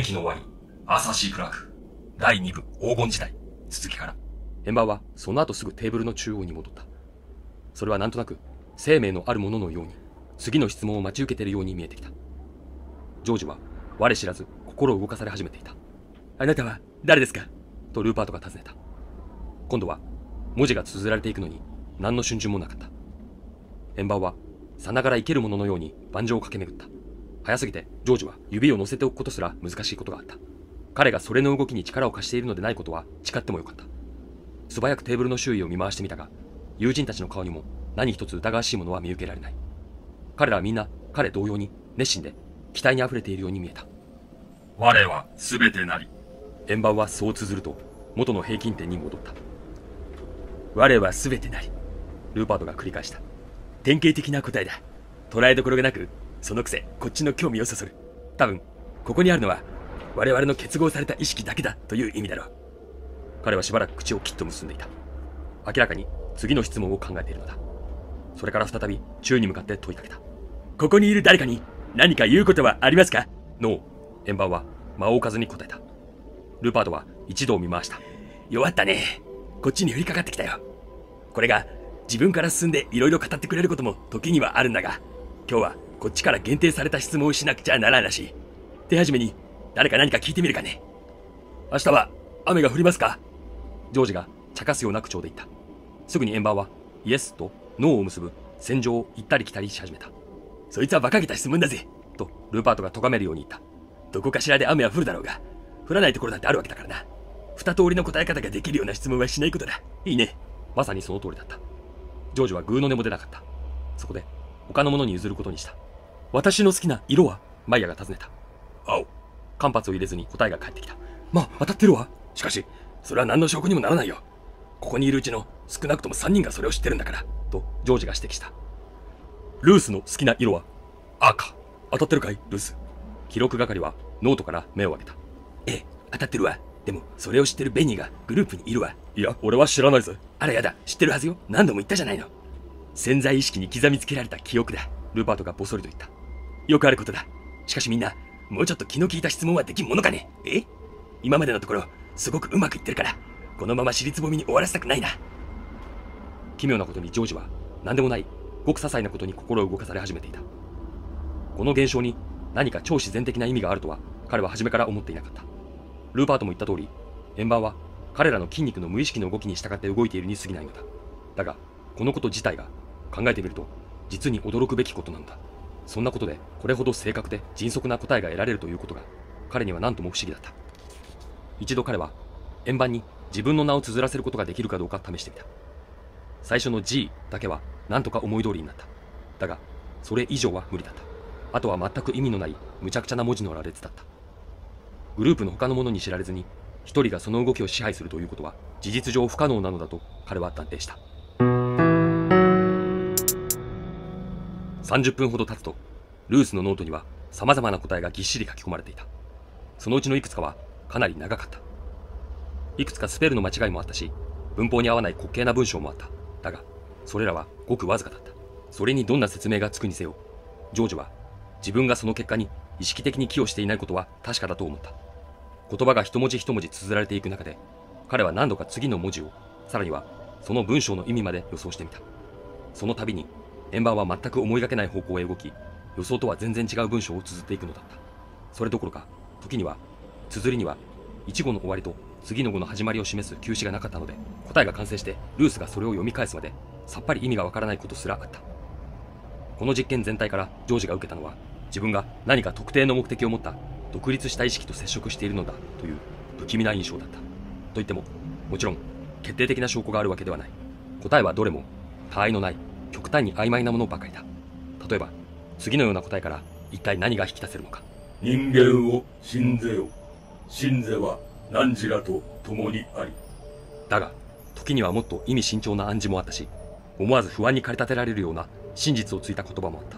紀の終わり、アーサー・シー・クラーク、第2部黄金時代、続きから。 円盤はその後すぐテーブルの中央に戻った。それはなんとなく生命のあるもののように、次の質問を待ち受けているように見えてきた。ジョージは我知らず心を動かされ始めていた。あなたは誰ですかとルーパートが尋ねた。今度は文字が綴られていくのに何の瞬順もなかった。円盤はさながら生けるもののように盤上を駆け巡った。早すぎてジョージは指を乗せておくことすら難しいことがあった。彼がそれの動きに力を貸しているのでないことは誓ってもよかった。素早くテーブルの周囲を見回してみたが、友人たちの顔にも何一つ疑わしいものは見受けられない。彼らはみんな彼同様に熱心で期待に溢れているように見えた。 我はすべてなり。 円盤はそう綴ると元の平均点に戻った。我はすべてなり、ルーパートが繰り返した。典型的な答えだ。捉えどころがなく、そのくせこっちの興味をそそる。多分ここにあるのは我々の結合された意識だけだという意味だろう。彼はしばらく口をきっと結んでいた。明らかに次の質問を考えているのだ。それから再び宙に向かって問いかけた。ここにいる誰かに何か言うことはありますか？ノー。円盤は間を置かずに答えた。ルーパートは一度見回した。弱ったね。こっちに降りかかってきたよ。これが自分から進んでいろいろ語ってくれることも時にはあるんだが、今日はこっちから限定された質問をしなくちゃならんらしい。手始めに誰か何か聞いてみるかね。明日は雨が降りますか？ジョージが茶化すような口調で言った。すぐに円盤はイエスとノーを結ぶ戦場を行ったり来たりし始めた。そいつは馬鹿げた質問だぜとルーパートが咎めるように言った。どこかしらで雨は降るだろうが、降らないところだってあるわけだからな。二通りの答え方ができるような質問はしないことだ。いいね。まさにその通りだった。ジョージはグーの音も出なかった。そこで他の者に譲ることにした。私の好きな色は？マイヤが尋ねた。青。間髪を入れずに答えが返ってきた。まあ当たってるわ。しかしそれは何の証拠にもならないよ。ここにいるうちの少なくとも3人がそれを知ってるんだからとジョージが指摘した。ルースの好きな色は？赤。当たってるかいルース？記録係はノートから目を上げた。ええ、当たってるわ。でもそれを知ってるベニーがグループにいるわ。いや、俺は知らないぜ。あらやだ、知ってるはずよ。何度も言ったじゃないの。潜在意識に刻みつけられた記憶だ。ルーパートがボソリと言った。よくあることだ。しかしみんなもうちょっと気の利いた質問はできんものかね。今までのところすごくうまくいってるから、このまま尻つぼみに終わらせたくないな。奇妙なことにジョージは何でもないごく些細なことに心を動かされ始めていた。この現象に何か超自然的な意味があるとは彼は初めから思っていなかった。ルーパートも言った通り、円盤は彼らの筋肉の無意識の動きに従って動いているに過ぎないのだ。だがこのこと自体が考えてみると実に驚くべきことなのだ。そんなことでこれほど正確で迅速な答えが得られるということが彼には何とも不思議だった。一度彼は円盤に自分の名を綴らせることができるかどうか試してみた。最初の G だけは何とか思い通りになった。だがそれ以上は無理だった。あとは全く意味のない無茶苦茶な文字の羅列だった。グループの他の者に知られずに一人がその動きを支配するということは事実上不可能なのだと彼は断定した。30分ほど経つとルースのノートには様々な答えがぎっしり書き込まれていた。そのうちのいくつかはかなり長かった。いくつかスペルの間違いもあったし、文法に合わない滑稽な文章もあった。だがそれらはごくわずかだった。それにどんな説明がつくにせよ、ジョージは自分がその結果に意識的に寄与していないことは確かだと思った。言葉が一文字一文字綴られていく中で、彼は何度か次の文字を、さらにはその文章の意味まで予想してみた。その度に円盤は全く思いがけない方向へ動き、予想とは全然違う文章を綴っていくのだった。それどころか時には綴りには一語の終わりと次の語の始まりを示す休止がなかったので、答えが完成してルースがそれを読み返すまでさっぱり意味がわからないことすらあった。この実験全体からジョージが受けたのは、自分が何か特定の目的を持った独立した意識と接触しているのだという不気味な印象だった。といってももちろん決定的な証拠があるわけではない。答えはどれも他愛のない極端に曖昧なものばかりだ。例えば次のような答えから一体何が引き出せるのか。 人間を信ぜよ。信ぜは汝らと共にあり。 だが時にはもっと意味深長な暗示もあったし、思わず不安に駆り立てられるような真実をついた言葉もあった。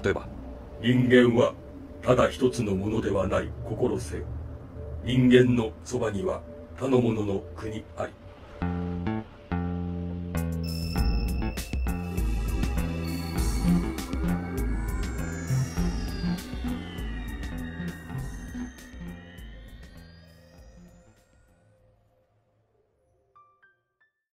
例えば、 人間はただ一つのものではない心せよ。人間のそばには他の者の国あり。